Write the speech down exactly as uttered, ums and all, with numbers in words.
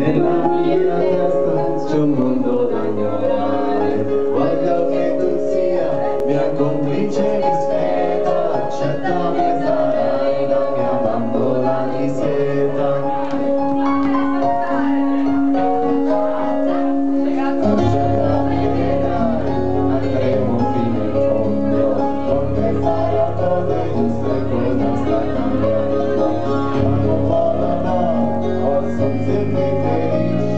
Nella mia testa c'è un mondo da ignorare. Voglio che tu sia mia complice discreta. Accettami e sarai la mia bambola di seta. Accettami e dai, andremo fino in fondo. Con te farò cose giuste, cosa sta cambiando. Ma non voglio no, posso sentirti felice.